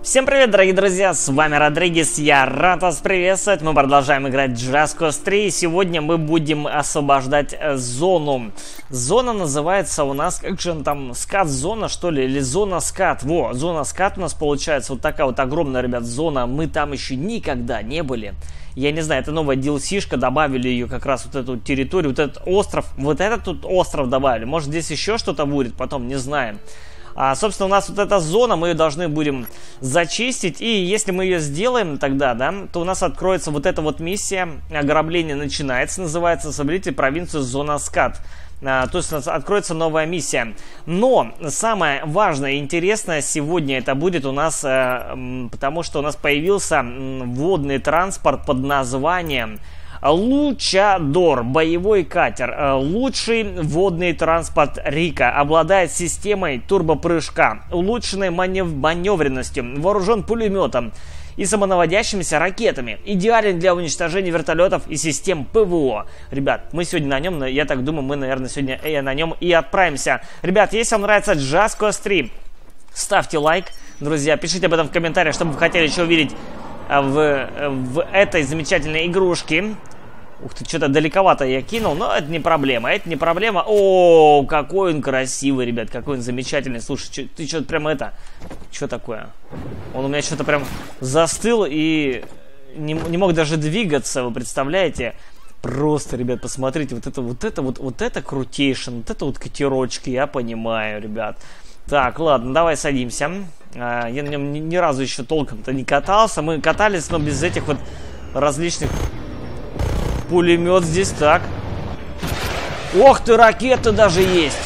Всем привет, дорогие друзья, с вами Родригес, я рад вас приветствовать. Мы продолжаем играть Just Cause 3, и сегодня мы будем освобождать зону. Зона называется у нас, как же он там, скат-зона, что ли, или зона-скат. Во, зона-скат у нас получается, вот такая вот огромная, ребят, зона. Мы там еще никогда не были. Я не знаю, это новая DLC-шка, добавили ее как раз вот эту территорию, вот этот остров, вот этот тут остров добавили. Может, здесь еще что-то будет, потом не знаем. Собственно, у нас вот эта зона, мы ее должны будем зачистить. И если мы ее сделаем тогда, да, то у нас откроется вот эта вот миссия. Ограбление начинается, называется «Соберите провинцию Зона-Скат». То есть у нас откроется новая миссия. Но самое важное и интересное сегодня это будет у нас, потому что у нас появился водный транспорт под названием Лучадор, боевой катер, лучший водный транспорт Рика, обладает системой турбопрыжка, улучшенной маневренностью, вооружен пулеметом и самонаводящимися ракетами, идеален для уничтожения вертолетов и систем ПВО. Ребят, мы сегодня на нем, я так думаю, мы, наверное, сегодня на нем и отправимся. Ребят, если вам нравится Just Cause 3, ставьте лайк, друзья, пишите об этом в комментариях, что вы хотели еще увидеть в этой замечательной игрушке. Ух ты, что-то далековато я кинул, но это не проблема, это не проблема. О, какой он красивый, ребят, какой он замечательный. Слушай, ты что-то прям это, что такое? Он у меня что-то прям застыл и не мог даже двигаться, вы представляете? Просто, ребят, посмотрите, вот это крутейшн, вот это вот катерочки, я понимаю, ребят. Так, ладно, давай садимся. Я на нем ни разу еще толком-то не катался. Мы катались, но без этих вот различных... Пулемет здесь, так. Ох ты, ракеты даже есть.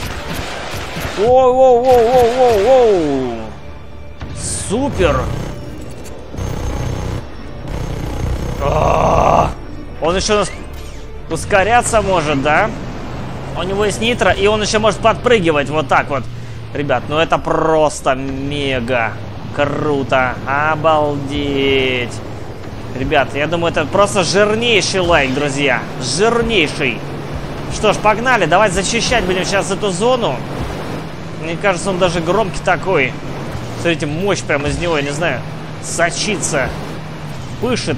Оу-оу-оу-оу-оу-оу. Супер. Он еще у нас ускоряться может, да? У него есть нитро, и он еще может подпрыгивать вот так вот. Ребят, ну это просто мега круто. Обалдеть. Ребят, я думаю, это просто жирнейший лайк, друзья. Жирнейший. Что ж, погнали. Давайте зачищать будем сейчас эту зону. Мне кажется, он даже громкий такой. Смотрите, мощь прямо из него, я не знаю, сочится. Пышет.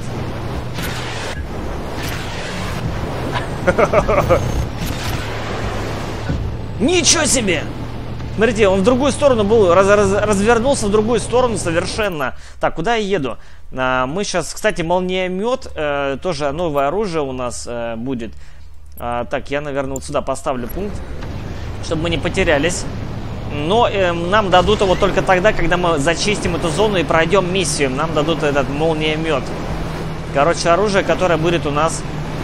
Ничего себе! Смотрите, он в другую сторону был, развернулся в другую сторону совершенно. Так, куда я еду? Мы сейчас, кстати, молниемет, тоже новое оружие у нас будет. Так, я, наверное, вот сюда поставлю пункт, чтобы мы не потерялись. Но нам дадут его только тогда, когда мы зачистим эту зону и пройдем миссию. Нам дадут этот молниемет. Короче, оружие, которое будет у нас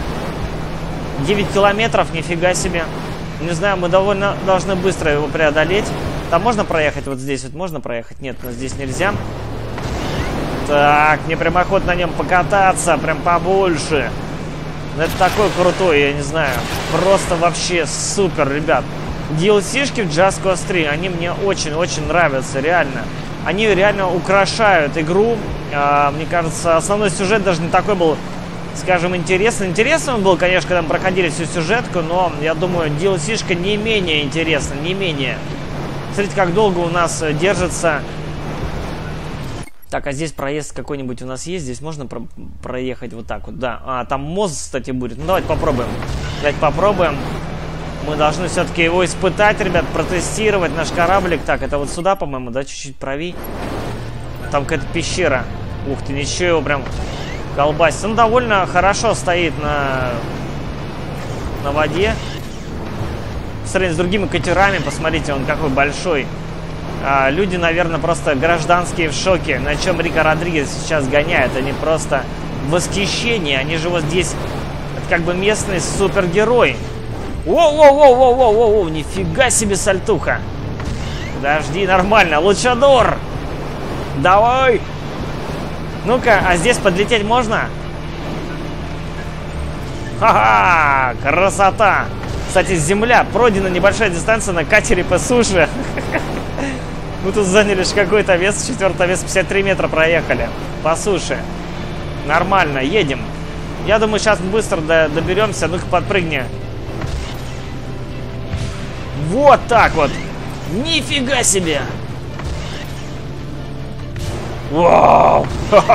9 километров, нифига себе. Не знаю, мы довольно должны быстро его преодолеть. Там можно проехать? Вот здесь вот можно проехать? Нет, но здесь нельзя. Так, мне прям охота на нем покататься, прям побольше. Это такой крутой, я не знаю. Просто вообще супер, ребят. DLC-шки в Just Cause 3, они мне очень-очень нравятся, реально. Они реально украшают игру. Мне кажется, основной сюжет даже не такой был, скажем, интересный. Интересным был, конечно, когда мы проходили всю сюжетку, но, я думаю, DLC-шка не менее интересна, не менее. Смотрите, как долго у нас держится. Так, а здесь проезд какой-нибудь у нас есть? Здесь можно проехать вот так вот, да. Там мост, кстати, будет. Ну, давайте попробуем. Давайте попробуем. Мы должны все-таки его испытать, ребят, протестировать наш кораблик. Так, это вот сюда, по-моему, да, чуть-чуть правей. Там какая-то пещера. Ух ты, ничего, его прям... колбасит. Он довольно хорошо стоит на воде. По сравнению с другими катерами, посмотрите, он какой большой. Люди, наверное, просто гражданские в шоке, на чем Рико Родригес сейчас гоняет. Они просто в восхищении. Они же вот здесь, это как бы местный супергерой. Воу-воу-воу-воу-воу-воу, нифига себе сальтуха. Подожди, нормально. Лучадор. Давай. Ну-ка, а здесь подлететь можно? Ха-ха! Красота! Кстати, земля. Пройдена небольшая дистанция на катере по суше. Мы тут заняли лишь какой-то вес. 4-й вес 53 метра проехали. По суше. Нормально, едем. Я думаю, сейчас мы быстро доберемся. Ну-ка, подпрыгни. Вот так вот. Нифига себе! Вау!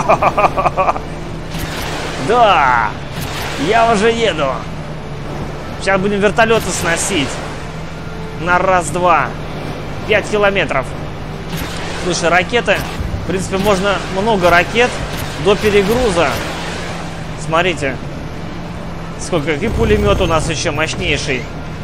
Да! Я уже еду. Сейчас будем вертолеты сносить. На раз-два. 5 километров. Слушай, ракеты. В принципе, можно много ракет до перегруза. Смотрите. Сколько. И пулемет у нас еще мощнейший.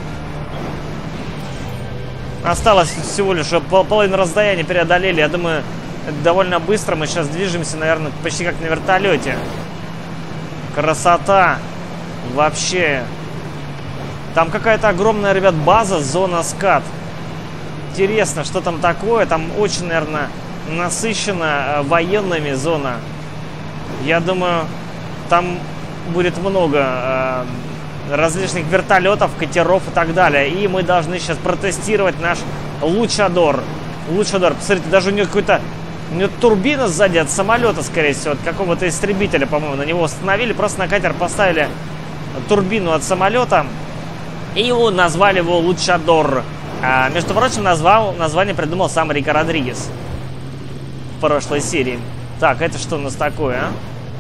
Осталось всего лишь половину расстояния преодолели. Я думаю, это довольно быстро. Мы сейчас движемся, наверное, почти как на вертолете. Красота. Вообще. Там какая-то огромная, ребят, база, зона скат. Интересно, что там такое. Там очень, наверное, насыщена военными зона. Я думаю, там будет много различных вертолетов, катеров и так далее. И мы должны сейчас протестировать наш Лучадор. Лучадор, посмотрите, даже у него какой-то... У него турбина сзади от самолета, скорее всего, от какого-то истребителя, по-моему. На него установили, просто на катер поставили турбину от самолета. И назвали его Лучадор. Между прочим, название придумал сам Рико Родригес в прошлой серии. Так, это что у нас такое, а?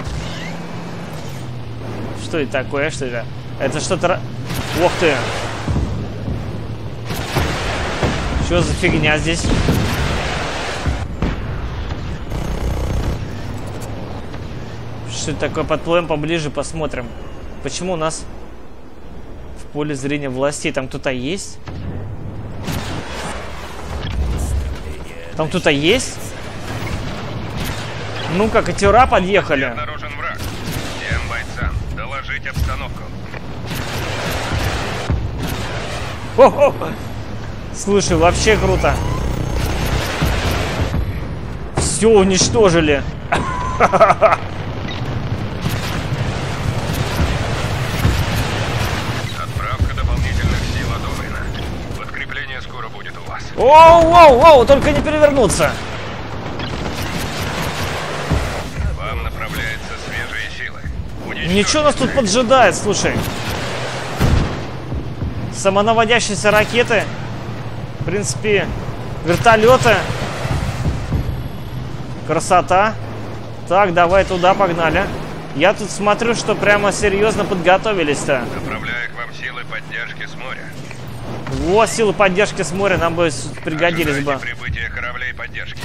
Что это такое? Что это? Это что-то... Ох ты! Что за фигня здесь? Что это такое? Подплывем поближе, посмотрим. Почему у нас в поле зрения властей? Там кто-то есть? Там кто-то есть? Ну-ка, катера подъехали. Обнаружен враг. Всем бойцам доложить обстановку. О-хо! Слушай, вообще круто. Все уничтожили. Отправка дополнительных сил одобрена. Подкрепление скоро будет у вас. Оу-оу-оу, только не перевернуться. Вам направляются свежие силы. Ничего нас тут поджидает, слушай. Самонаводящиеся ракеты. В принципе, вертолеты. Красота. Так, давай туда, погнали. Я тут смотрю, что прямо серьезно подготовились-то. Направляю к вам силы поддержки с моря. Вот, силы поддержки с моря нам бы пригодились бы. Прибытие кораблей поддержки.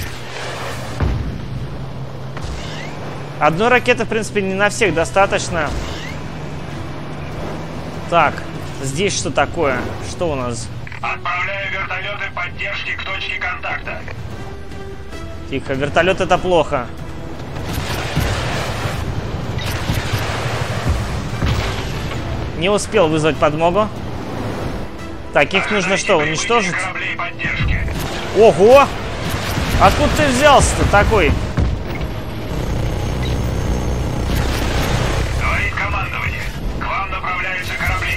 Одной ракеты, в принципе, не на всех достаточно. Так, здесь что такое? Что у нас? Отправляю вертолеты поддержки к точке контакта. Тихо, вертолет это плохо. Не успел вызвать подмогу. Так, их нужно что, уничтожить? Ого! Откуда ты взялся-то такой? Говорит командование. К вам направляются корабли.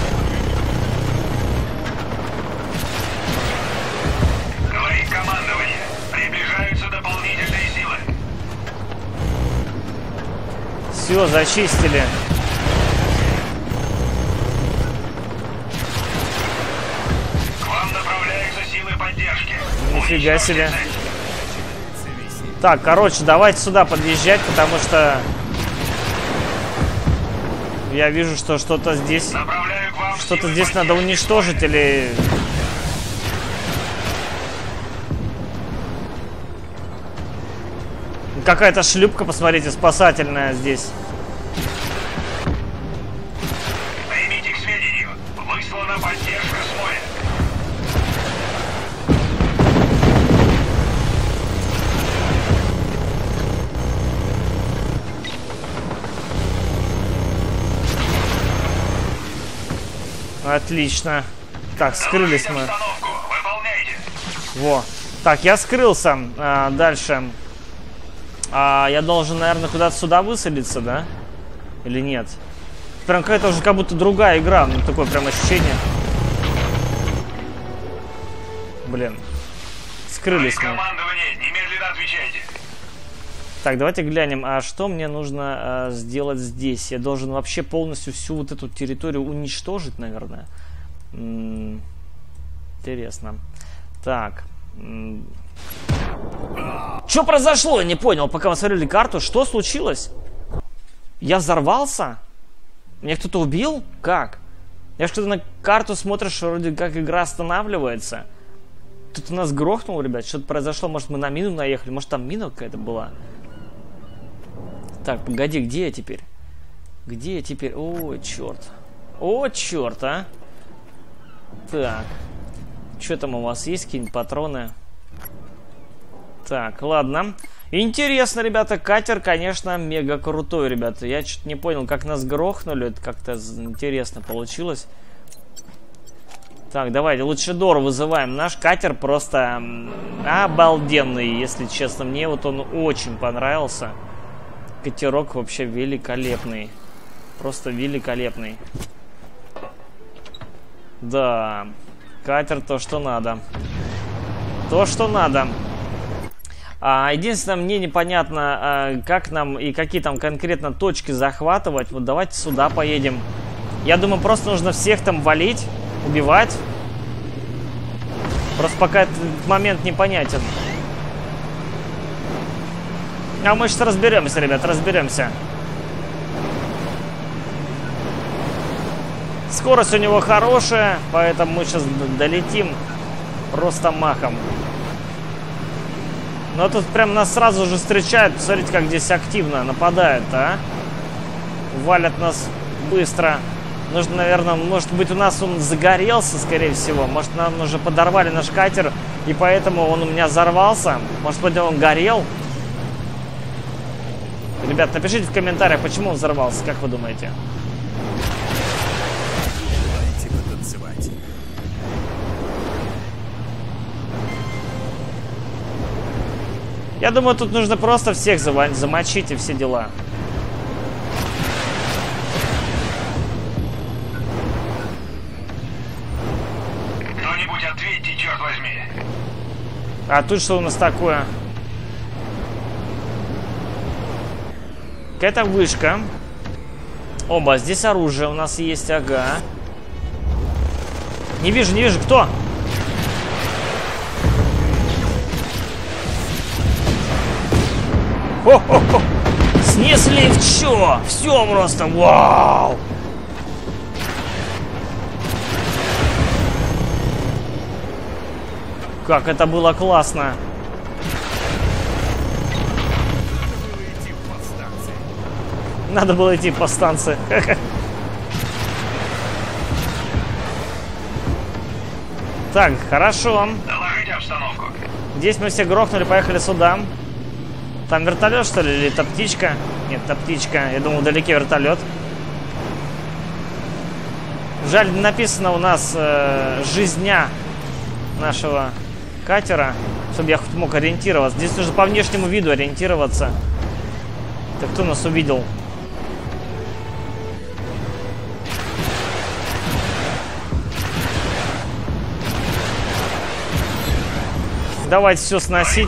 Говорит командование. Приближаются дополнительные силы. Все, зачистили. К вам направляются силы поддержки. Нифига себе. Так, короче, давайте сюда подъезжать, потому что я вижу, что что-то здесь... Что-то здесь надо уничтожить или... Какая-то шлюпка, посмотрите, спасательная здесь. Примите к сведению. Выслана поддержка с моря. Отлично. Так, скрылись мы. Во. Так, я скрылся. Дальше. Я должен, наверное, куда-то сюда высадиться, да? Или нет? Прям какая-то уже как будто другая игра. Ну, такое прям ощущение. Блин. Скрылись мы. Немедленно отвечайте. Так, давайте глянем, а что мне нужно сделать здесь? Я должен вообще полностью всю вот эту территорию уничтожить, наверное. Интересно. Так. Что произошло? Я не понял, пока мы смотрели карту. Что случилось? Я взорвался? Меня кто-то убил? Как? Я ж когда на карту смотришь, вроде как игра останавливается. Тут у нас грохнуло, ребят. Что-то произошло. Может, мы на мину наехали? Может, там мина какая-то была? Так, погоди, где я теперь? Где я теперь? О, черт. О, черт, а. Так. Что там у вас есть? Какие-нибудь патроны? Так, ладно. Интересно, ребята. Катер, конечно, мега крутой, ребята. Я что-то не понял, как нас грохнули. Это как-то интересно получилось. Так, давайте Лучидор вызываем. Наш катер просто обалденный, если честно. Мне вот он очень понравился. Катерок вообще великолепный. Просто великолепный. Да, катер то, что надо. То, что надо. Единственное, мне непонятно, как нам и какие там конкретно точки захватывать. Вот давайте сюда поедем. Я думаю, просто нужно всех там валить, убивать. Просто пока этот момент непонятен. А мы сейчас разберемся, ребят, разберемся. Скорость у него хорошая, поэтому мы сейчас долетим просто махом. Но тут прям нас сразу же встречают. Посмотрите, как здесь активно нападают, а? Валят нас быстро. Нужно, наверное, может быть, у нас он загорелся, скорее всего. Может, нам уже подорвали наш катер, и поэтому он у меня взорвался. Может быть, он горел. Ребят, напишите в комментариях, почему он взорвался, как вы думаете? Я думаю, тут нужно просто всех замочить и все дела. Кто-нибудь ответьте, черт возьми. А тут что у нас такое? Какая-то вышка. Оба, здесь оружие у нас есть, ага. Не вижу, кто? Хо-хо-хо. Снесли в чё? Все просто, вау! Как это было классно! Надо было идти по станции. Так, хорошо. Доложите обстановку. Здесь мы все грохнули, поехали сюда. Там вертолет, что ли, или это птичка? Нет, это птичка. Я думал, вдалеке вертолет. Жаль, написано у нас жизня нашего катера, чтобы я хоть мог ориентироваться. Здесь нужно по внешнему виду ориентироваться. Так, кто нас увидел? Давайте все сносить.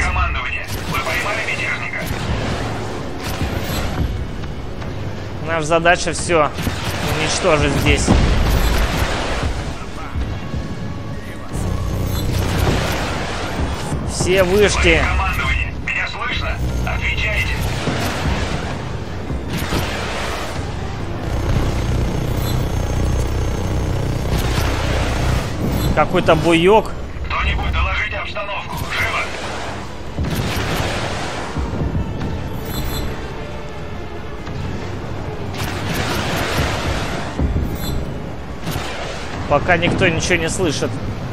Наша задача все уничтожить здесь. Все вышки. Меня слышно? Отвечайте. Какой-то буёк. Кто-нибудь доложите обстановку. Живо. Пока никто ничего не слышит.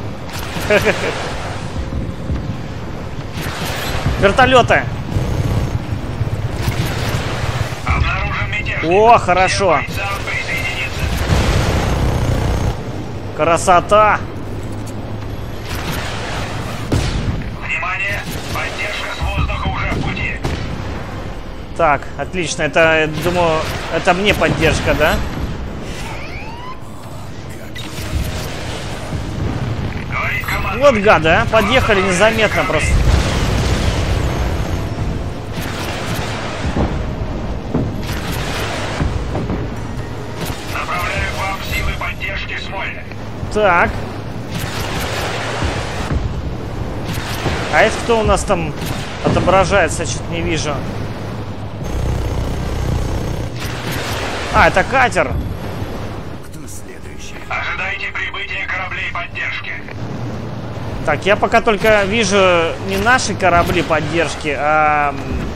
Вертолеты. О, хорошо. Красота. Внимание, поддержка с воздуха уже в пути. Так, отлично. Это, я думаю, это мне поддержка, да? Вот гады, а? Подъехали незаметно просто. Направляю к вам силы поддержки с моря. Так. А это кто у нас там отображается? Чуть не вижу. А, это катер. Кто следующий? Ожидайте прибытия кораблей поддержки. Так, я пока только вижу не наши корабли поддержки, а...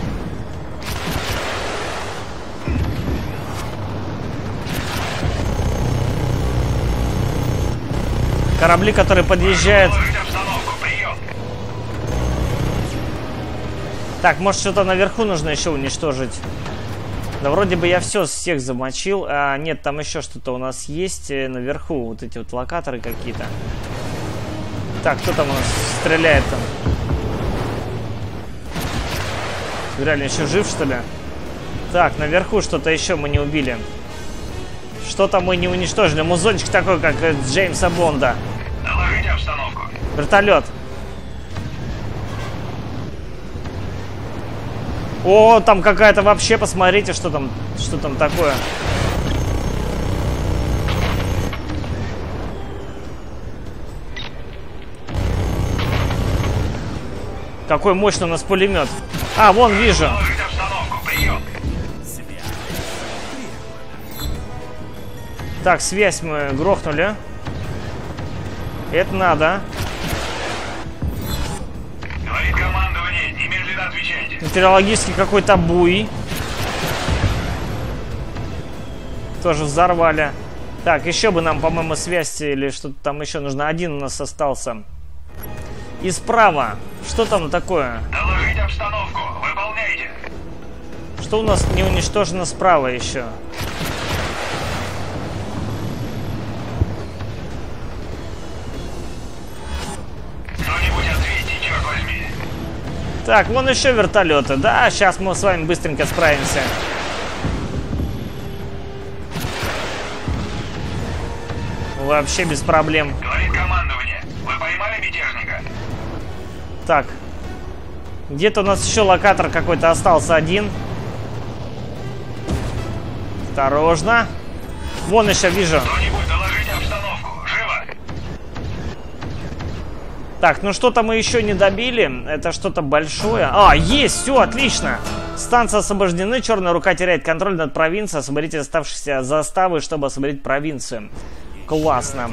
корабли, которые подъезжают. Так, может, что-то наверху нужно еще уничтожить. Да вроде бы я все всех замочил. А нет, там еще что-то у нас есть наверху. Вот эти вот локаторы какие-то. Так, кто там у нас стреляет там? Реально еще жив, что ли? Так, наверху что-то еще мы не убили. Что-то мы не уничтожили. Музончик такой, как Джеймса Бонда. Доложите обстановку. Вертолет. О, там какая-то вообще, посмотрите, что там такое. Какой мощный у нас пулемет. А, вон вижу. Доложите обстановку. Прием. Так, связь мы грохнули. Это надо. Говорит командование, немедленно отвечайте. Метеорологический какой-то буй. Тоже взорвали. Так, еще бы нам, по-моему, связь или что-то там еще нужно. Один у нас остался. И справа. Что там такое? Доложите обстановку. Выполняйте. Что у нас не уничтожено справа еще? Кто-нибудь ответьте, черт возьми. Так, вон еще вертолеты. Да, сейчас мы с вами быстренько справимся. Вообще без проблем. Говорит командование. Вы поймали мятежника? Так. Где-то у нас еще локатор какой-то остался один. Осторожно. Вон еще вижу. Кто-нибудь доложите обстановку. Живо. Так, ну что-то мы еще не добили. Это что-то большое. А, есть, все, отлично. Станции освобождены. Черная рука теряет контроль над провинцией. Освободите оставшиеся заставы, чтобы освободить провинцию. Классно.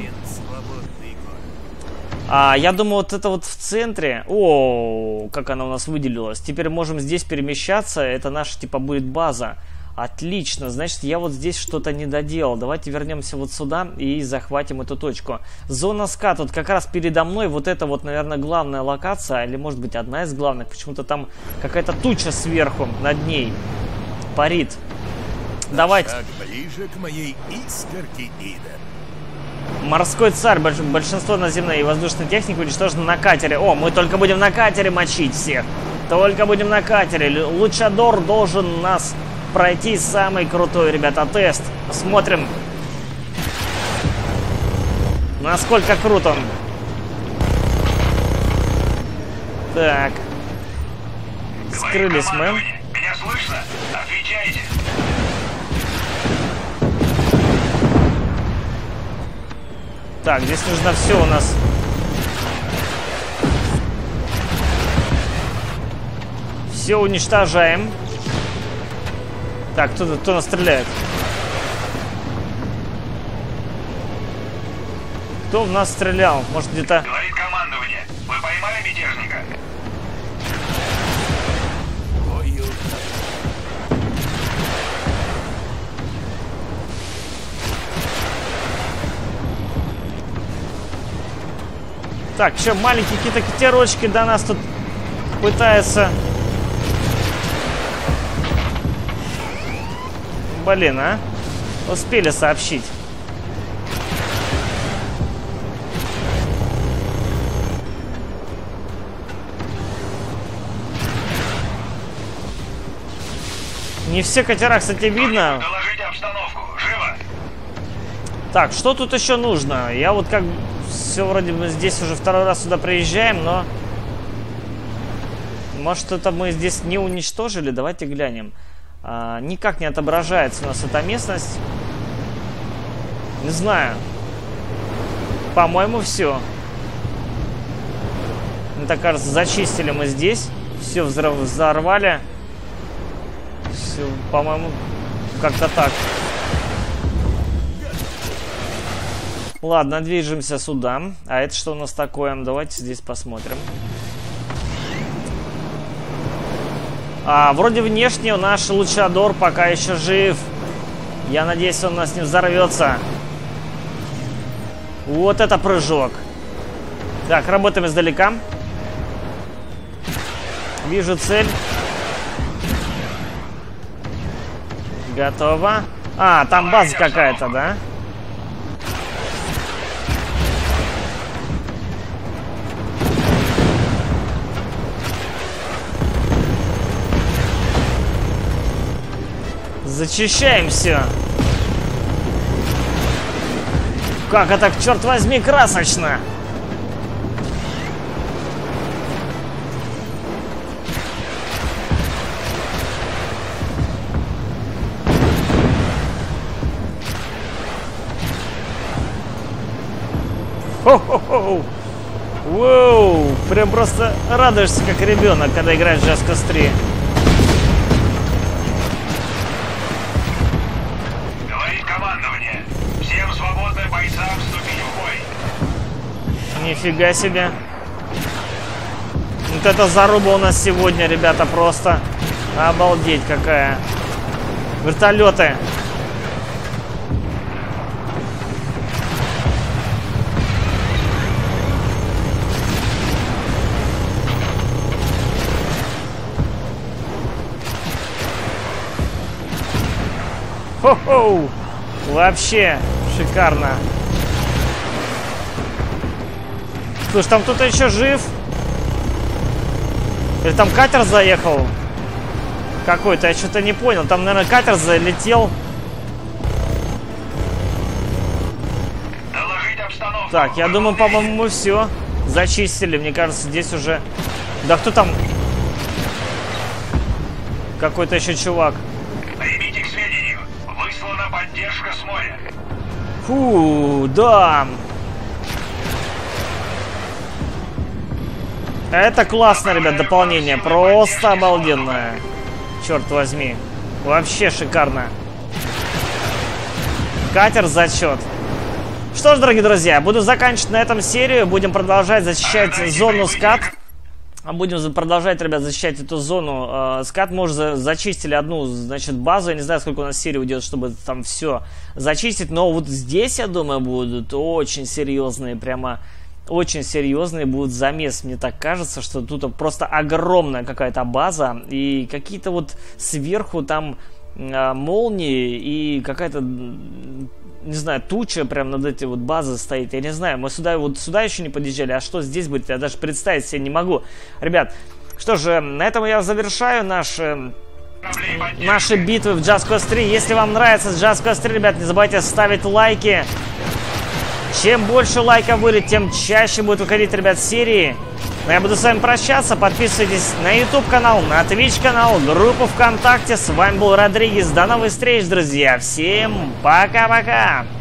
Я думаю, вот это вот в центре. О, как она у нас выделилась. Теперь можем здесь перемещаться. Это наша, типа, будет база. Отлично. Значит, я вот здесь что-то не доделал. Давайте вернемся вот сюда и захватим эту точку. Зона СКА. Тут как раз передо мной вот это вот, наверное, главная локация. Или, может быть, одна из главных. Почему-то там какая-то туча сверху над ней парит. Давайте. Шаг ближе к моей искорке Ида. Морской царь. Большинство наземной и воздушной техники уничтожено на катере. О, мы только будем на катере мочить всех. Только будем на катере. Лучадор должен нас пройти самый крутой, ребята, тест. Посмотрим, насколько крут он. Так. Скрылись мы. Меня слышно? Отвечайте. Так, здесь нужно все у нас. Все уничтожаем. Так, кто нас стреляет? Кто в нас стрелял? Может, где-то... Говорит командование. Вы поймали мятежника? Так, еще маленькие какие-то катерочки до нас тут пытаются... Блин, а? Успели сообщить. Не все катера, кстати, видно. Доложите обстановку. Живо. Так, что тут еще нужно? Я вот как... Все вроде бы здесь уже второй раз сюда приезжаем, но... Может, это мы здесь не уничтожили? Давайте глянем. Никак не отображается у нас эта местность. Не знаю. По-моему, все. Мне так кажется, зачистили мы здесь. Все взорвали. Все, по-моему, как-то так. Ладно, движемся сюда. А это что у нас такое? Давайте здесь посмотрим. Вроде внешне наш лучадор пока еще жив. Я надеюсь, он у нас не взорвется. Вот это прыжок. Так, работаем издалека. Вижу цель. Готово. Там база какая-то, да? Зачищаем все. Как это, черт возьми, красочно! Хо-хо-хо! Воу! Прям просто радуешься, как ребенок, когда играешь в Just Cause 3. Говорит командование. Всем свободным бойцам вступить в бой. Нифига себе. Вот это заруба у нас сегодня, ребята, просто обалдеть какая. Вертолеты. Хо-хо! Вообще шикарно. Слушай, там кто-то еще жив? Или там катер заехал? Какой-то, я что-то не понял. Там, наверное, катер залетел. Доложить обстановку. Так, я думаю, по-моему, мы все зачистили. Мне кажется, здесь уже... Да кто там? Какой-то еще чувак. Примите к сведению. Выслана поддержка с моря. Фу, да. Это классно, ребят, дополнение. Просто обалденное. Черт возьми. Вообще шикарно. Катер зачет. Что ж, дорогие друзья, буду заканчивать на этом серию. Будем продолжать защищать зону скат. Будем продолжать, ребят, защищать эту зону. Скат мы уже зачистили одну, значит, базу. Я не знаю, сколько у нас серий уйдет, чтобы там все зачистить. Но вот здесь, я думаю, будут очень серьезные, прямо очень серьезные будут замес. Мне так кажется, что тут просто огромная какая-то база. И какие-то вот сверху там молнии и какая-то... Не знаю, туча прям над этой вот базой стоит. Я не знаю, мы сюда еще не подъезжали. А что здесь будет, я даже представить себе не могу. Ребят, что же, на этом я завершаю наши битвы в Just Cause 3. Если вам нравится Just Cause 3, ребят, не забывайте ставить лайки. Чем больше лайков будет, тем чаще будут выходить, ребят, серии. Но я буду с вами прощаться. Подписывайтесь на YouTube канал, на Twitch канал, группу ВКонтакте. С вами был Родригес. До новых встреч, друзья. Всем пока-пока.